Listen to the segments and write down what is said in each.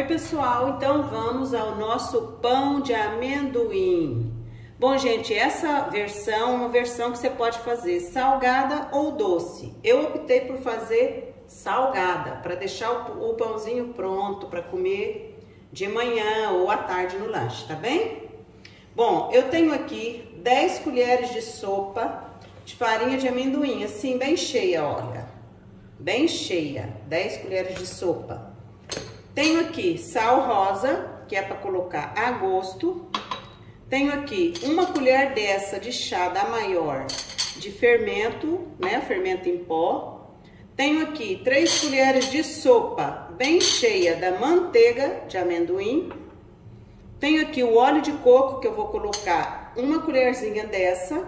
Oi pessoal, então vamos ao nosso pão de amendoim. Bom gente, essa versão é uma versão que você pode fazer salgada ou doce. Eu optei por fazer salgada, para deixar o pãozinho pronto para comer de manhã ou à tarde no lanche, tá bem? Bom, eu tenho aqui 10 colheres de sopa de farinha de amendoim, assim bem cheia, olha. Bem cheia, 10 colheres de sopa. Tenho aqui sal rosa, que é para colocar a gosto. Tenho aqui uma colher dessa de chá da maior de fermento, né? Fermento em pó. Tenho aqui 3 colheres de sopa bem cheia da manteiga de amendoim. Tenho aqui o óleo de coco, que eu vou colocar uma colherzinha dessa.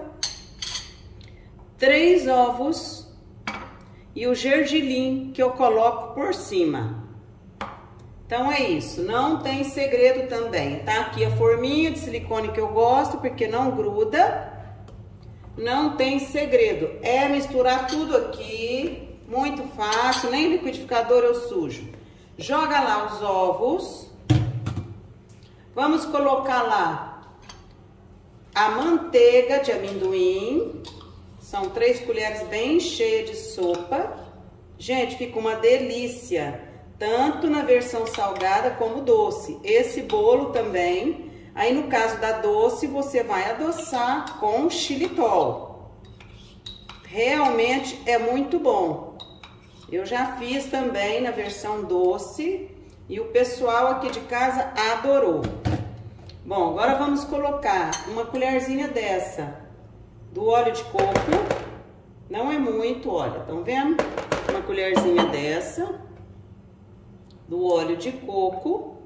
3 ovos e o gergelim que eu coloco por cima. Então é isso, não tem segredo também, tá? Aqui a forminha de silicone que eu gosto, porque não gruda. Não tem segredo, é misturar tudo aqui, muito fácil, nem liquidificador eu sujo. Joga lá os ovos. Vamos colocar lá a manteiga de amendoim. São 3 colheres bem cheias de sopa. Gente, fica uma delícia. Tanto na versão salgada como doce. Esse bolo também, aí no caso da doce, você vai adoçar com xilitol. Realmente é muito bom. Eu já fiz também na versão doce e o pessoal aqui de casa adorou. Bom, agora vamos colocar uma colherzinha dessa do óleo de coco. Não é muito, olha, estão vendo? Uma colherzinha dessa do óleo de coco.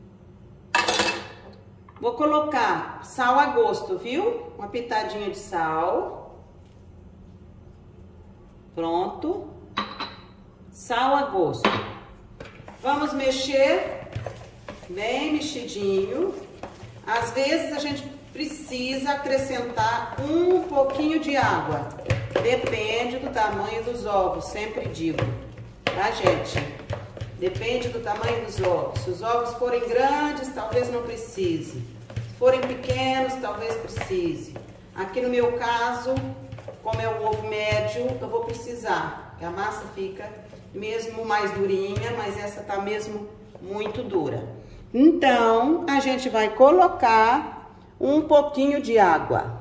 Vou colocar sal a gosto, viu? Uma pitadinha de sal. Pronto. Sal a gosto. Vamos mexer bem mexidinho. Às vezes a gente precisa acrescentar um pouquinho de água. Depende do tamanho dos ovos, sempre digo, tá, gente? Depende do tamanho dos ovos. Se os ovos forem grandes, talvez não precise. Se forem pequenos, talvez precise. Aqui no meu caso, como é o ovo médio, eu vou precisar. Porque a massa fica mesmo mais durinha, mas essa tá mesmo muito dura. Então, a gente vai colocar um pouquinho de água.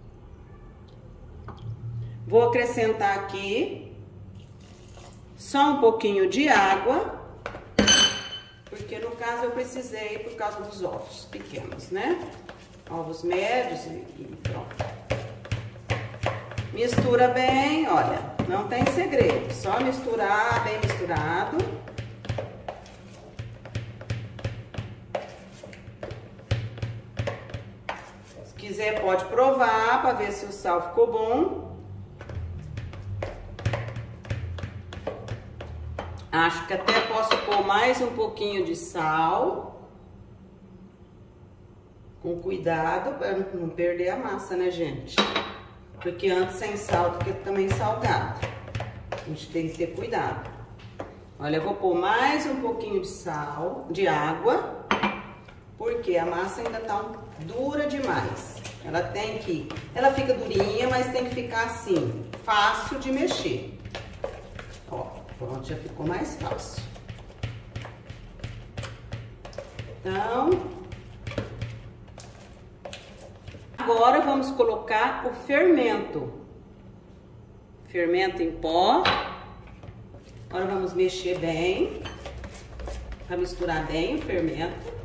Vou acrescentar aqui só um pouquinho de água. Porque no caso eu precisei por causa dos ovos pequenos, né? Ovos médios e pronto. Mistura bem, olha, não tem segredo. Só misturar bem misturado. Se quiser pode provar para ver se o sal ficou bom. Acho que até posso pôr mais um pouquinho de sal. Com cuidado para não perder a massa, né, gente? Porque antes sem sal fica também salgado. A gente tem que ter cuidado. Olha, eu vou pôr mais um pouquinho de sal, de água, porque a massa ainda tá dura demais. Ela fica durinha, mas tem que ficar assim, fácil de mexer. Ó. Pronto, já ficou mais fácil. Então, agora vamos colocar o fermento. Fermento em pó. Agora vamos mexer bem, para misturar bem o fermento.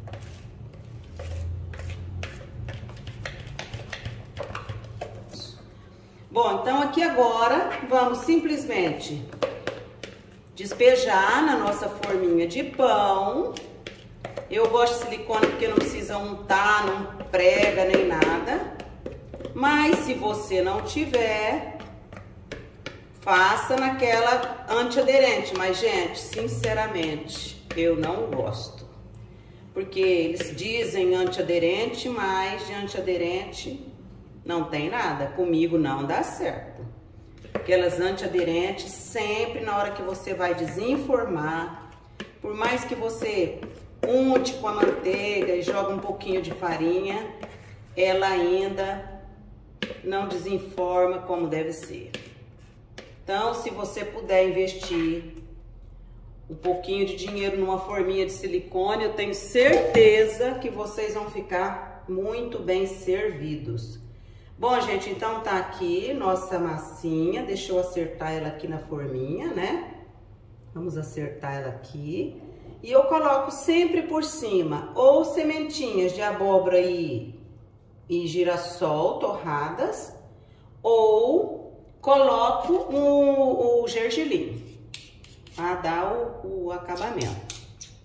Bom, então aqui agora vamos simplesmente despejar na nossa forminha de pão. Eu gosto de silicone porque não precisa untar, não prega nem nada. Mas se você não tiver, faça naquela antiaderente. Mas, gente, sinceramente, eu não gosto. Porque eles dizem antiaderente, mas de antiaderente não tem nada. Comigo não dá certo. Aquelas antiaderentes, sempre na hora que você vai desenformar, por mais que você unte com a manteiga e joga um pouquinho de farinha, ela ainda não desenforma como deve ser. Então, se você puder investir um pouquinho de dinheiro numa forminha de silicone, eu tenho certeza que vocês vão ficar muito bem servidos. Bom, gente, então tá aqui nossa massinha. Deixa eu acertar ela aqui na forminha, né? Vamos acertar ela aqui. E eu coloco sempre por cima ou sementinhas de abóbora e girassol torradas, ou coloco o gergelim para dar o acabamento.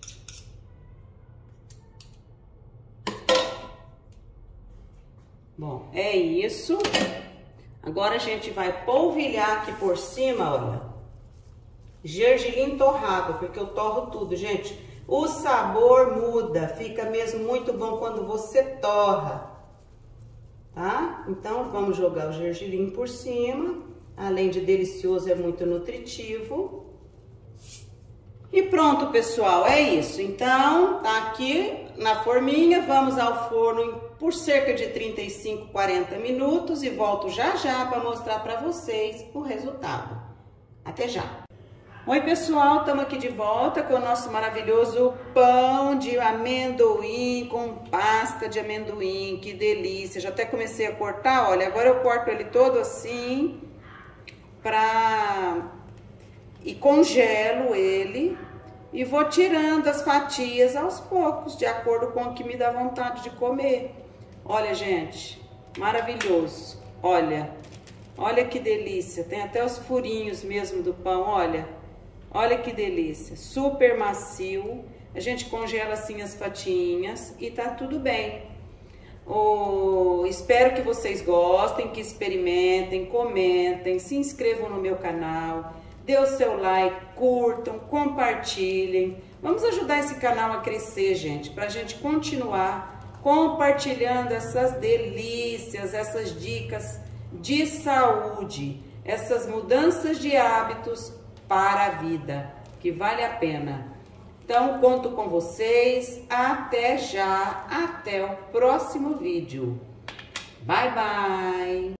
Bom, é isso. Agora a gente vai polvilhar aqui por cima, olha, gergelim torrado, porque eu torro tudo, gente. O sabor muda, fica mesmo muito bom quando você torra, tá? Então, vamos jogar o gergelim por cima. Além de delicioso, é muito nutritivo. E pronto, pessoal, é isso. Então, tá aqui na forminha, vamos ao forno por cerca de 35, 40 minutos e volto já já para mostrar para vocês o resultado. Até já! Oi, pessoal, estamos aqui de volta com o nosso maravilhoso pão de amendoim com pasta de amendoim. Que delícia! Já até comecei a cortar, olha, agora eu corto ele todo assim e congelo ele e vou tirando as fatias aos poucos, de acordo com o que me dá vontade de comer. Olha, gente, maravilhoso. Olha que delícia. Tem até os furinhos mesmo do pão, olha. Olha que delícia, super macio. A gente congela assim as fatiinhas e tá tudo bem. Espero que vocês gostem, que experimentem, comentem, se inscrevam no meu canal, dê o seu like, curtam, compartilhem. Vamos ajudar esse canal a crescer, gente, pra gente continuar compartilhando essas delícias, essas dicas de saúde, essas mudanças de hábitos para a vida, que vale a pena. Então, conto com vocês. Até já, até o próximo vídeo. Bye, bye!